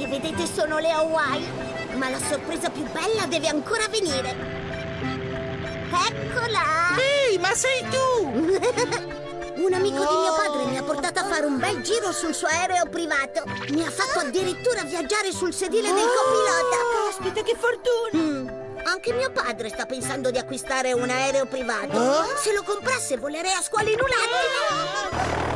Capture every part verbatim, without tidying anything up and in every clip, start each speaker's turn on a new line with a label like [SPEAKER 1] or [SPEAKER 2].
[SPEAKER 1] che vedete sono le Hawaii, ma la sorpresa più bella deve ancora venire. Eccola!
[SPEAKER 2] Ehi, ma sei tu!
[SPEAKER 1] Un amico
[SPEAKER 2] oh.
[SPEAKER 1] di mio padre mi ha portato a fare un bel giro sul suo aereo privato. Mi ha fatto addirittura viaggiare sul sedile del copilota.
[SPEAKER 3] Caspita, che fortuna!
[SPEAKER 1] Mm. Anche mio padre sta pensando di acquistare un aereo privato. Oh? Se lo comprasse volerei a scuola in un attimo.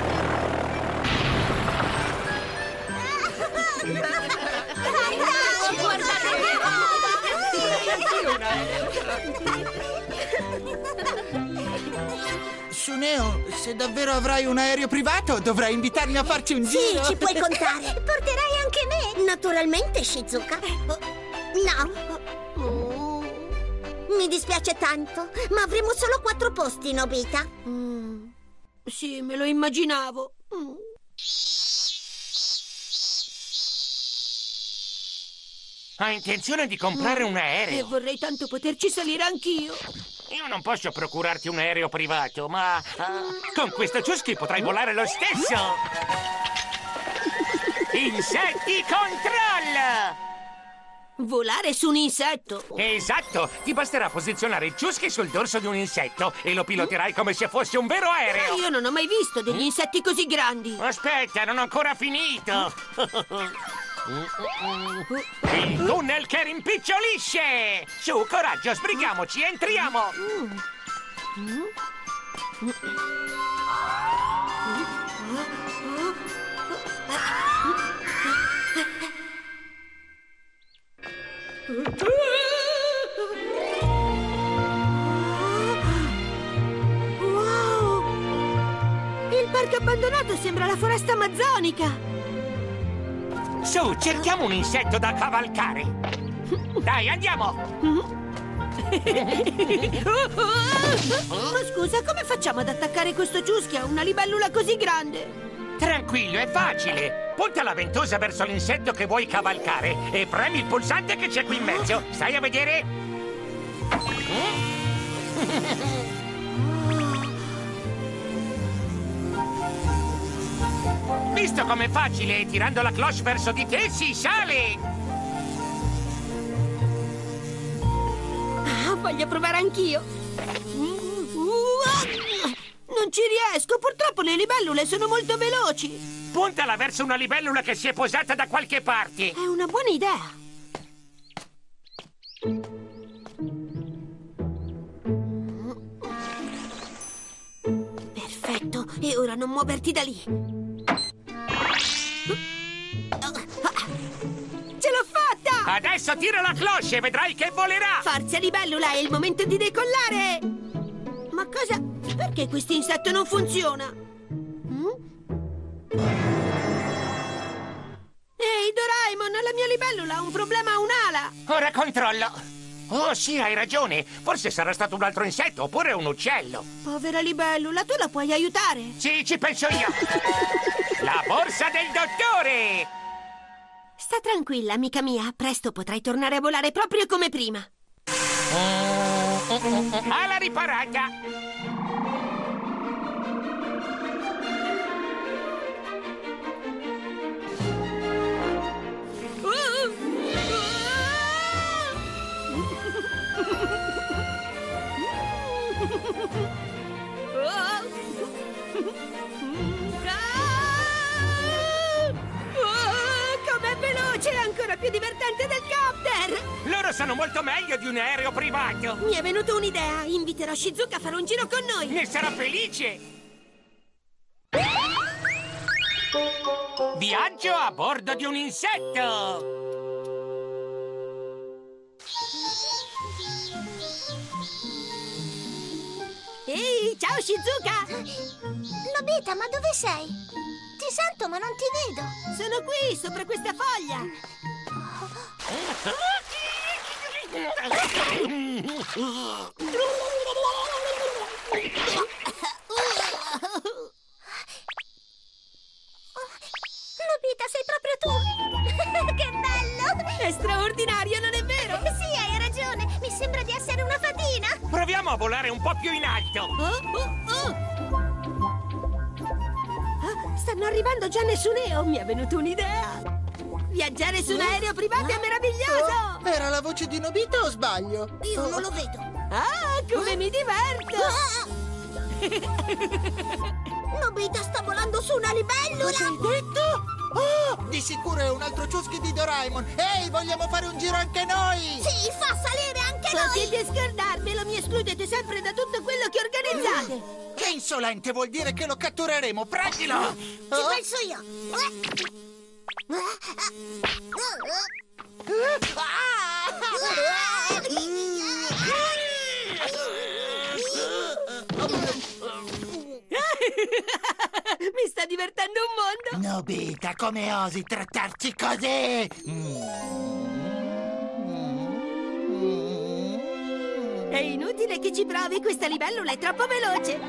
[SPEAKER 2] Suneo, se davvero avrai un aereo privato, dovrai invitarmi a farci un
[SPEAKER 1] sì,
[SPEAKER 2] giro.
[SPEAKER 1] Sì, ci puoi contare. Porterai anche me? Naturalmente, Shizuka. No. Mi dispiace tanto, ma avremo solo quattro posti, Nobita.
[SPEAKER 3] Mm. Sì, me lo immaginavo. Mm.
[SPEAKER 4] Ha intenzione di comprare
[SPEAKER 3] mm.
[SPEAKER 4] un aereo?
[SPEAKER 3] E vorrei tanto poterci salire anch'io.
[SPEAKER 4] Io non posso procurarti un aereo privato, ma uh, con questo Chusky potrai volare lo stesso! Insetti Control!
[SPEAKER 3] Volare su un insetto?
[SPEAKER 4] Esatto! Ti basterà posizionare il Chusky sul dorso di un insetto e lo piloterai come se fosse un vero aereo!
[SPEAKER 3] Ma io non ho mai visto degli insetti così grandi!
[SPEAKER 4] Aspetta, non ho ancora finito! Il tunnel che rimpicciolisce! Su, coraggio, sbrighiamoci, entriamo!
[SPEAKER 3] Wow! Il parco abbandonato sembra la foresta amazzonica!
[SPEAKER 4] Su, cerchiamo un insetto da cavalcare! Dai, andiamo!
[SPEAKER 3] Ma scusa, come facciamo ad attaccare questo Chusky a una libellula così grande?
[SPEAKER 4] Tranquillo, è facile! Punta la ventosa verso l'insetto che vuoi cavalcare e premi il pulsante che c'è qui in mezzo. Stai a vedere? Visto com'è facile, tirando la cloche verso di te si sale!
[SPEAKER 3] Ah, voglio provare anch'io! Non ci riesco, purtroppo le libellule sono molto veloci!
[SPEAKER 4] Puntala verso una libellula che si è posata da qualche parte!
[SPEAKER 3] È una buona idea! Perfetto, e ora non muoverti da lì! Ce l'ho fatta!
[SPEAKER 4] Adesso tira la cloche e vedrai che volerà!
[SPEAKER 3] Forza libellula, è il momento di decollare! Ma cosa... Perché questo insetto non funziona? Mm? Ehi, Doraemon, la mia libellula ha un problema a un'ala!
[SPEAKER 4] Ora controllo! Oh, sì, hai ragione! Forse sarà stato un altro insetto, oppure un uccello!
[SPEAKER 3] Povera libellula, tu la puoi aiutare?
[SPEAKER 4] Sì, ci penso io! La borsa del dottore!
[SPEAKER 3] Sta tranquilla, amica mia. Presto potrai tornare a volare proprio come prima.
[SPEAKER 4] Alla riparata!
[SPEAKER 3] Com'è veloce! È ancora più divertente del copter!
[SPEAKER 4] Loro sono molto meglio di un aereo privato!
[SPEAKER 3] Mi è venuta un'idea! Inviterò Shizuka a fare un giro con noi!
[SPEAKER 4] Ne sarà felice! Viaggio a bordo di un insetto!
[SPEAKER 3] Ehi, ciao Shizuka!
[SPEAKER 1] Nobita, ma dove sei? Ti sento ma non ti vedo.
[SPEAKER 3] Sono qui, sopra questa foglia!
[SPEAKER 1] Nobita, sei proprio tu! Che bello!
[SPEAKER 3] È straordinario, non è vero?
[SPEAKER 1] Sì, hai ragione! Mi sembra di essere una fatina!
[SPEAKER 4] Proviamo a volare un po' più in alto!
[SPEAKER 3] Oh, oh, oh. Ah, stanno arrivando già Nessuneo! Mi è venuta un'idea! Viaggiare su un aereo privato è meraviglioso!
[SPEAKER 2] Era la voce di Nobita o sbaglio?
[SPEAKER 1] Io non lo vedo.
[SPEAKER 3] Ah, come mi diverto!
[SPEAKER 1] Nobita sta volando su una libellula.
[SPEAKER 2] Cosa hai detto? Oh, di sicuro è un altro ciuschio di Doraemon. Ehi, vogliamo fare un giro anche noi?
[SPEAKER 1] Sì, fa salire anche noi.
[SPEAKER 3] Potete scordarvelo, mi escludete sempre da tutto quello che organizzate!
[SPEAKER 2] Che insolente, vuol dire che lo cattureremo. Prendilo!
[SPEAKER 1] Ci
[SPEAKER 2] Oh.
[SPEAKER 1] penso io.
[SPEAKER 3] Mi sta divertendo un mondo!
[SPEAKER 2] Nobita, come osi trattarci così?
[SPEAKER 3] È inutile che ci provi, questa libellula è troppo veloce!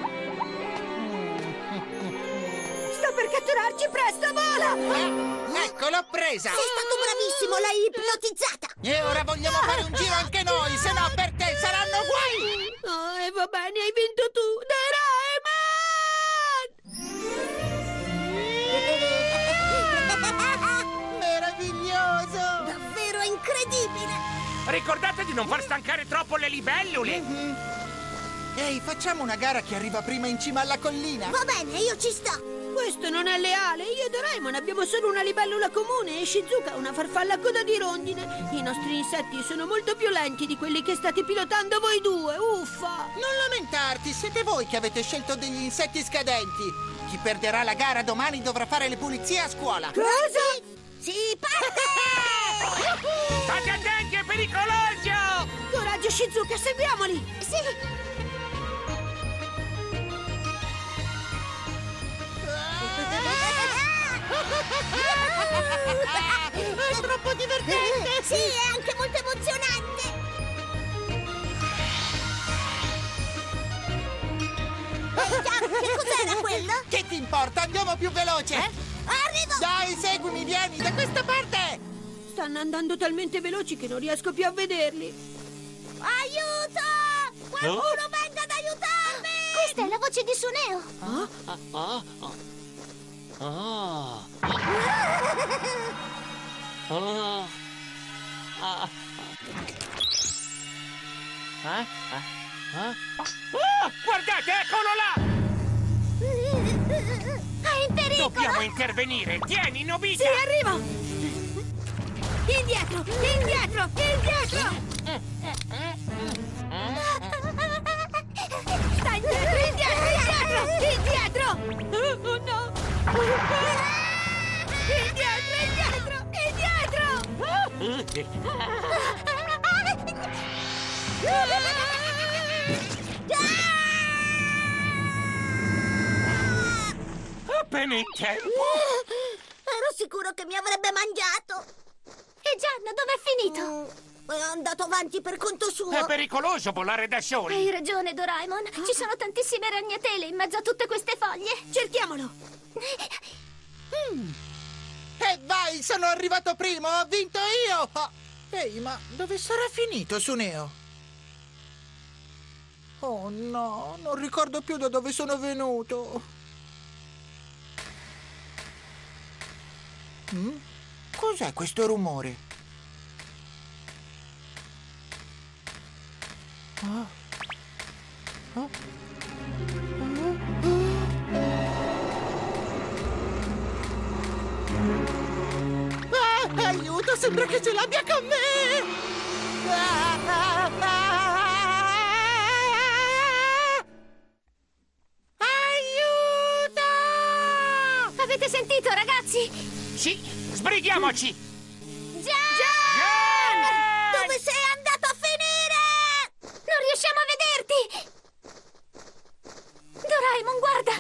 [SPEAKER 3] Sta per catturarci, presto, vola!
[SPEAKER 2] Ecco, l'ho presa!
[SPEAKER 1] Sei stato bravissimo, l'hai ipnotizzata.
[SPEAKER 2] E ora vogliamo fare un giro anche noi, se no per te saranno guai!
[SPEAKER 3] Oh, e va bene, hai vinto tu, Doraemon!
[SPEAKER 2] Meraviglioso!
[SPEAKER 1] Davvero incredibile.
[SPEAKER 4] Ricordate di non far stancare troppo le libellule!
[SPEAKER 2] Mhm. Ehi, facciamo una gara chi arriva prima in cima alla collina?
[SPEAKER 1] Va bene, io ci sto.
[SPEAKER 3] Questo non è leale, io e Doraemon abbiamo solo una libellula comune e Shizuka una farfalla a coda di rondine. I nostri insetti sono molto più lenti di quelli che state pilotando voi due, uffa!
[SPEAKER 2] Non lamentarti, siete voi che avete scelto degli insetti scadenti. Chi perderà la gara domani dovrà fare le pulizie a scuola.
[SPEAKER 3] Cosa?
[SPEAKER 1] Sì, parte!
[SPEAKER 4] State attenti, è pericoloso!
[SPEAKER 3] Coraggio, Shizuka, seguiamoli!
[SPEAKER 1] Sì.
[SPEAKER 2] È troppo divertente!
[SPEAKER 1] Sì, è anche molto emozionante. Ehi, Jack, che cos'era quello?
[SPEAKER 2] Che ti importa? Andiamo più veloce!
[SPEAKER 1] Eh? Arrivo!
[SPEAKER 2] Dai, seguimi, vieni, da questa parte!
[SPEAKER 3] Stanno andando talmente veloci che non riesco più a vederli.
[SPEAKER 1] Aiuto! Qualcuno venga ad aiutarmi! Questa è la voce di Suneo.
[SPEAKER 5] Ah. Ah. Ah. Ah. Ah.
[SPEAKER 4] Oh, guardate, eccolo là!
[SPEAKER 1] È in pericolo!
[SPEAKER 4] Dobbiamo intervenire! Tieni, Nobita!
[SPEAKER 3] Sì, arrivo! Indietro! Indietro! Indietro! Sta indietro! Indietro! Indietro! Indietro! Oh no! Indietro! Indietro! Indietro!
[SPEAKER 4] Appena in tempo!
[SPEAKER 1] Ero sicuro che mi avrebbe mangiato. E Gian, dov'è finito? È andato avanti per conto suo.
[SPEAKER 4] È pericoloso volare da soli!
[SPEAKER 6] Hai ragione, Doraemon. Ci sono tantissime ragnatele in mezzo a tutte queste foglie.
[SPEAKER 3] Cerchiamolo!
[SPEAKER 2] E vai, sono arrivato primo, ho vinto io! Oh. Ehi, ma dove sarà finito Suneo? Oh no, non ricordo più da dove sono venuto. Mm? Cos'è questo rumore? Oh. Oh. Ah, aiuto, sembra che ce l'abbia con me! Ah, ah, ah. Aiuto!
[SPEAKER 6] Avete sentito, ragazzi?
[SPEAKER 4] Sì, sbrighiamoci!
[SPEAKER 6] Gian!
[SPEAKER 1] Dove sei andato a finire?
[SPEAKER 6] Non riusciamo a vederti! Doraemon, guarda!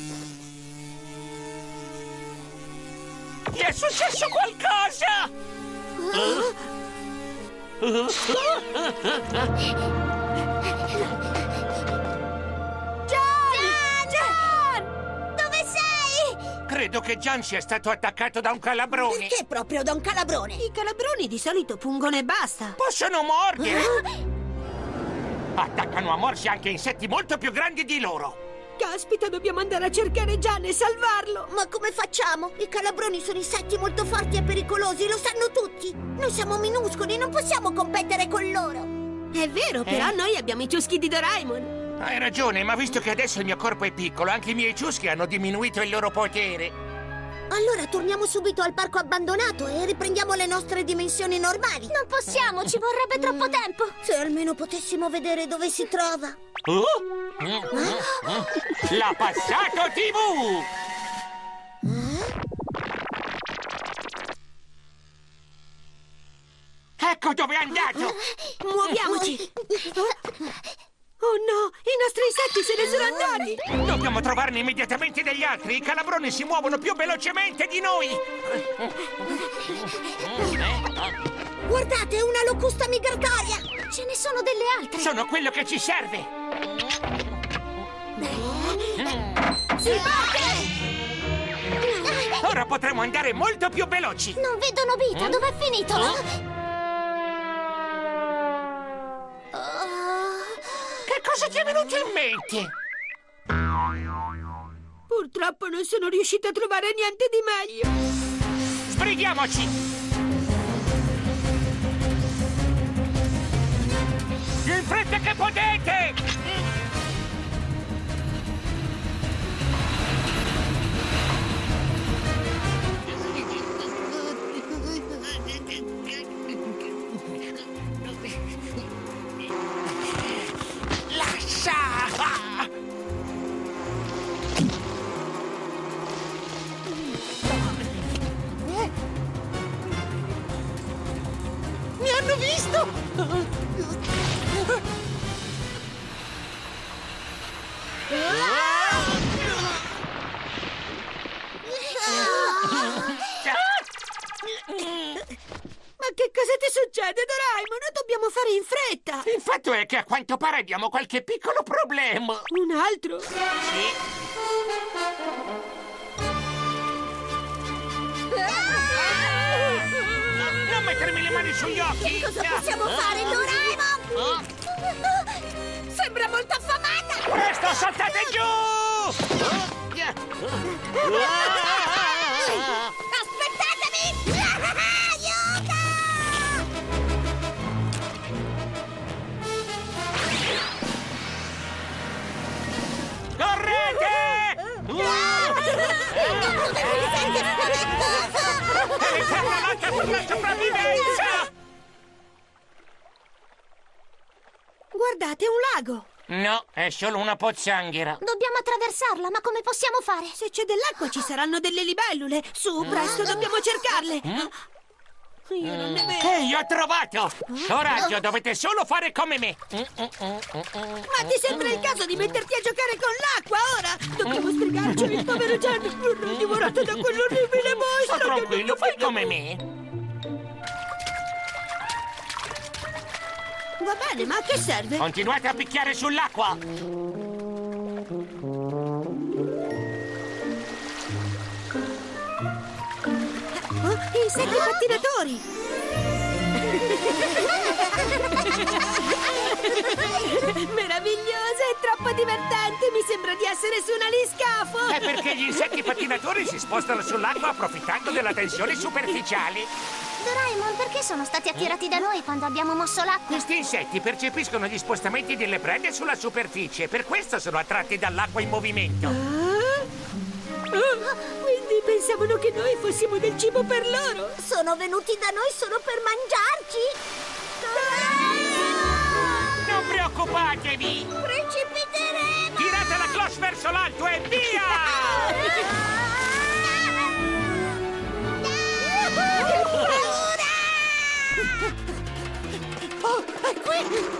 [SPEAKER 4] Gli è successo qualcosa!
[SPEAKER 1] Gian! Gian! Dove sei?
[SPEAKER 4] Credo che Gian sia stato attaccato da un calabrone!
[SPEAKER 1] Perché proprio da un calabrone?
[SPEAKER 3] I calabroni di solito pungono e basta.
[SPEAKER 4] Possono mordere! Attaccano a morsi anche insetti molto più grandi di loro!
[SPEAKER 3] Caspita, dobbiamo andare a cercare Gian e salvarlo!
[SPEAKER 1] Ma come facciamo? I calabroni sono insetti molto forti e pericolosi, lo sanno tutti. Noi siamo minuscoli, non possiamo competere con loro.
[SPEAKER 3] È vero, però
[SPEAKER 4] Eh?
[SPEAKER 3] noi abbiamo i ciuschi di Doraemon.
[SPEAKER 4] Hai ragione, ma visto che adesso il mio corpo è piccolo, anche i miei ciuschi hanno diminuito il loro potere.
[SPEAKER 1] Allora torniamo subito al parco abbandonato e riprendiamo le nostre dimensioni normali.
[SPEAKER 6] Non possiamo, ci vorrebbe troppo tempo.
[SPEAKER 1] Se almeno potessimo vedere dove si trova.
[SPEAKER 4] Oh? La Passato tivù! Ecco dove è andato!
[SPEAKER 3] Muoviamoci! Oh no, i nostri insetti se ne sono andati!
[SPEAKER 4] Dobbiamo trovarne immediatamente degli altri! I calabroni si muovono più velocemente di noi!
[SPEAKER 1] Guardate, una locusta migratoria!
[SPEAKER 6] Ce ne sono delle altre.
[SPEAKER 4] Sono quello che ci serve!
[SPEAKER 3] Si parte!
[SPEAKER 4] Ora potremo andare molto più veloci!
[SPEAKER 6] Non vedo Nobita, dov'è finito?
[SPEAKER 4] Che cosa ti è venuto in mente?
[SPEAKER 3] Purtroppo non sono riuscita a trovare niente di meglio.
[SPEAKER 4] Sbrighiamoci! Più in fretta che potete! Lascia!
[SPEAKER 2] Mi hanno visto!
[SPEAKER 3] Ma che cosa ti succede, Doraemon? Dobbiamo fare in fretta!
[SPEAKER 4] Il fatto è che a quanto pare abbiamo qualche piccolo problema.
[SPEAKER 3] Un altro?
[SPEAKER 4] Sì. Non mettermi le mani sugli occhi!
[SPEAKER 1] Cosa possiamo fare, Doraemon? Sembra molto affamata!
[SPEAKER 4] Presto, saltate giù!
[SPEAKER 1] Aspettatemi! Aiuto!
[SPEAKER 4] Correte! È l'eterna lotta per la sopravvivenza!
[SPEAKER 3] Guardate, un lago!
[SPEAKER 4] No, è solo una pozzanghera.
[SPEAKER 6] Dobbiamo attraversarla, ma come possiamo fare?
[SPEAKER 3] Se c'è dell'acqua ci saranno delle libellule! Su, presto, dobbiamo cercarle! Io non ne vedo!
[SPEAKER 4] Ehi, ho trovato! Coraggio, dovete solo fare come me!
[SPEAKER 3] Ma ti sembra il caso di metterti a giocare con l'acqua ora? Dobbiamo sbrigarci, il povero Gian verrà divorato da quell'orribile mostro!
[SPEAKER 4] Sto tranquillo, fai come me!
[SPEAKER 3] Va bene, ma a che serve?
[SPEAKER 4] Continuate a picchiare sull'acqua!
[SPEAKER 3] Oh, insetti pattinatori! Meravigliosa, è troppo divertente! Mi sembra di essere su un aliscafo!
[SPEAKER 4] È perché gli insetti pattinatori si spostano sull'acqua approfittando della tensione superficiale.
[SPEAKER 6] Doraemon, perché sono stati attirati da noi quando abbiamo mosso l'acqua?
[SPEAKER 4] Questi insetti percepiscono gli spostamenti delle prede sulla superficie, per questo sono attratti dall'acqua in movimento.
[SPEAKER 3] Ah? Oh, quindi pensavano che noi fossimo del cibo per loro!
[SPEAKER 1] Sono venuti da noi solo per mangiarci!
[SPEAKER 4] Non preoccupatevi!
[SPEAKER 1] Precipiteremo!
[SPEAKER 4] Tirate la cloche verso l'alto e via!
[SPEAKER 2] Oh, è qui!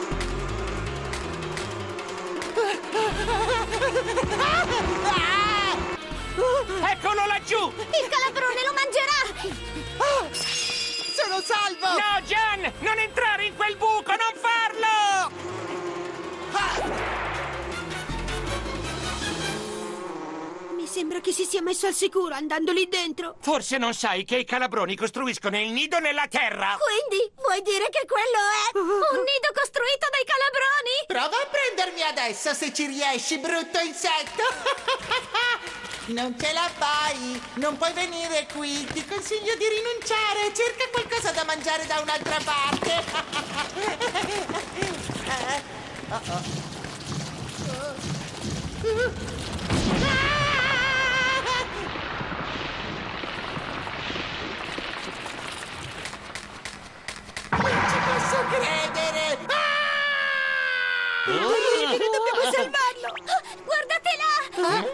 [SPEAKER 4] Eccolo laggiù!
[SPEAKER 6] Il calabrone lo mangerà!
[SPEAKER 2] Oh, sono salvo!
[SPEAKER 4] No, Gian! Non entrare in quel buco! Non farlo!
[SPEAKER 3] Mi Sembra che si sia messo al sicuro andando lì dentro.
[SPEAKER 4] Forse non sai che i calabroni costruiscono il nido nella terra.
[SPEAKER 1] Quindi vuoi dire che quello è...
[SPEAKER 6] Un nido costruito dai calabroni?
[SPEAKER 2] Prova a prendermi adesso se ci riesci, brutto insetto! Non ce la fai! Non puoi venire qui! Ti consiglio di rinunciare! Cerca qualcosa da mangiare da un'altra parte! Oh oh. Non ci posso credere!
[SPEAKER 3] Incredibile, dobbiamo salvarlo!
[SPEAKER 6] Guardate là!
[SPEAKER 5] Ah!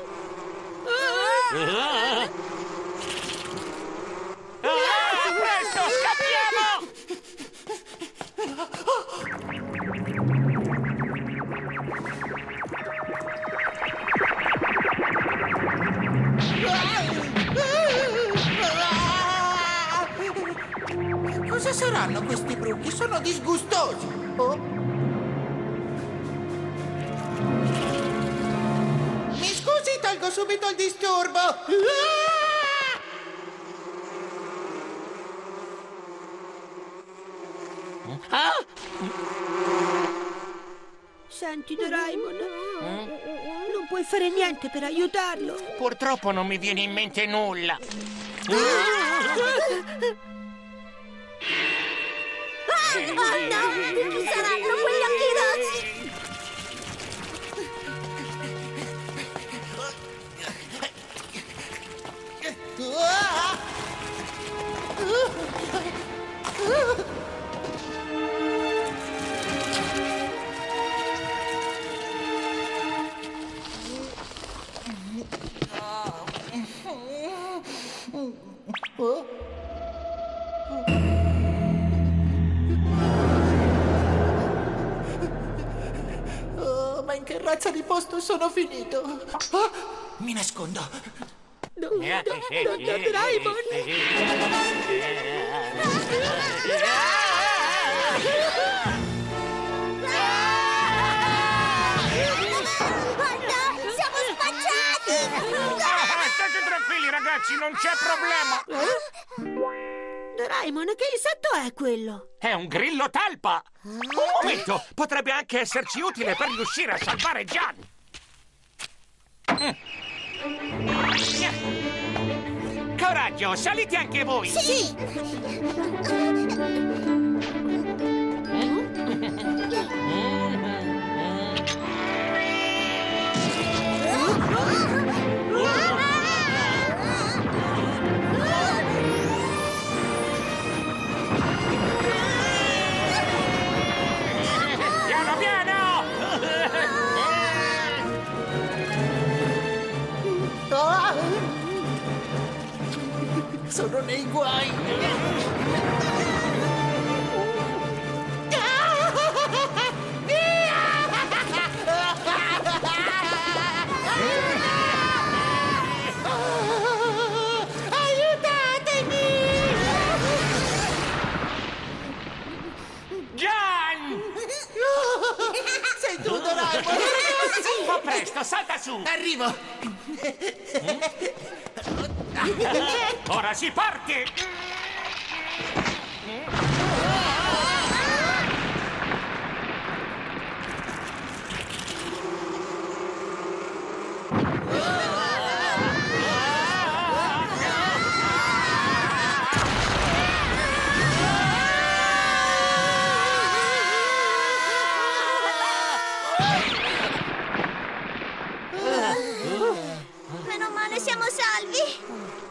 [SPEAKER 5] Ah, presto, scappiamo!
[SPEAKER 2] Cosa saranno questi bruchi? Sono disgustosi! Oh. Mi scusi, tolgo subito il disturbo!
[SPEAKER 5] Ah!
[SPEAKER 3] Senti, Doraemon, non puoi fare niente per aiutarlo.
[SPEAKER 4] Purtroppo non mi viene in mente nulla.
[SPEAKER 1] Oh no! Chi saranno quegli occhi rossi?
[SPEAKER 2] Oh, ma in che razza di posto sono finito? Oh, mi nascondo.
[SPEAKER 3] No, no, no, no, Doraemon!
[SPEAKER 1] Guarda, siamo spacciati!
[SPEAKER 4] Ah, state tranquilli, ragazzi, non c'è problema.
[SPEAKER 3] Doraemon, che insetto è quello?
[SPEAKER 4] È un grillo talpa. Un momento, potrebbe anche esserci utile per riuscire a salvare Gian. Coraggio, salite anche voi.
[SPEAKER 1] Sì!
[SPEAKER 4] Piano piano!
[SPEAKER 2] Ah! Sono nei guai.
[SPEAKER 4] Gian!
[SPEAKER 2] Sei tu, Doraemon!
[SPEAKER 4] Ma presto, salta su!
[SPEAKER 2] Arrivo!
[SPEAKER 4] Ora si parte!
[SPEAKER 1] Meno male siamo salvi!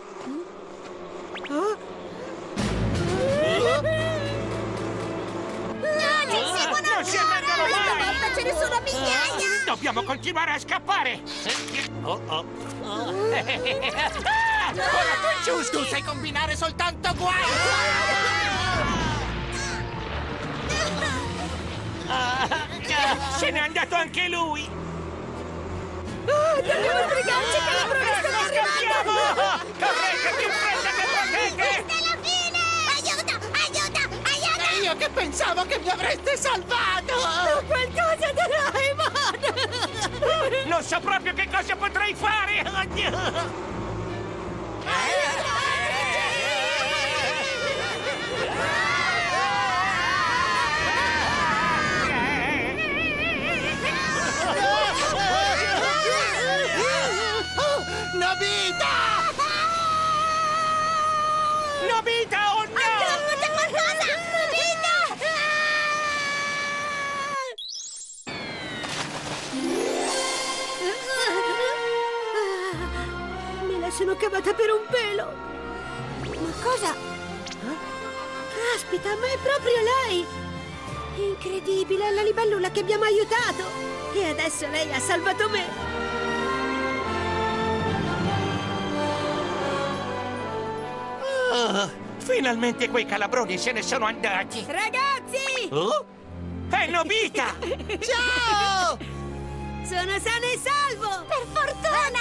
[SPEAKER 1] No, ci seguono
[SPEAKER 4] Non si
[SPEAKER 1] ancora!
[SPEAKER 4] arrendono
[SPEAKER 1] Questa
[SPEAKER 4] mai!
[SPEAKER 1] volta ce ne sono migliaia!
[SPEAKER 4] Dobbiamo continuare a scappare! Oh, oh. Ah, ora tu giusto!
[SPEAKER 2] Tu sai combinare soltanto guai!
[SPEAKER 4] Se n'è andato anche lui!
[SPEAKER 3] Dobbiamo sbrigarci, calabroni stanno arrivando!
[SPEAKER 4] Scappiamo! Correte più fretta che potete!
[SPEAKER 1] Questa è la fine! Aiuto! Aiuto! Aiuto!
[SPEAKER 2] E io che pensavo che mi avreste salvato!
[SPEAKER 3] Qualcosa, Doraemon!
[SPEAKER 4] Non so proprio che cosa potrei fare!
[SPEAKER 2] Nobita!
[SPEAKER 4] Nobita, oh no!
[SPEAKER 1] Fate qualcosa!
[SPEAKER 3] Me la sono cavata per un pelo. Ma cosa? Caspita, ma è proprio lei! Incredibile, è la libellula che abbiamo aiutato! E adesso lei ha salvato me!
[SPEAKER 4] Oh, finalmente quei calabroni se ne sono andati!
[SPEAKER 3] Ragazzi!
[SPEAKER 4] Oh? È Nobita!
[SPEAKER 2] Ciao!
[SPEAKER 3] Sono sana e salvo!
[SPEAKER 6] Per fortuna!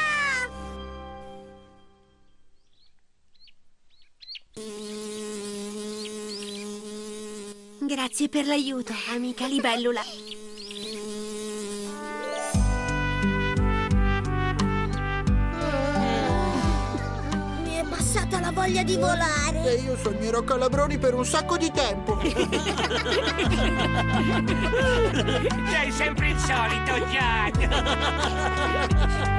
[SPEAKER 3] Grazie per l'aiuto, amica libellula.
[SPEAKER 1] Mi è passata la voglia di volare.
[SPEAKER 2] E io sognerò calabroni per un sacco di tempo.
[SPEAKER 4] Sei sempre il solito, Gian!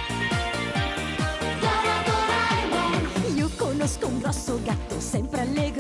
[SPEAKER 7] Io conosco un grosso gatto sempre allegra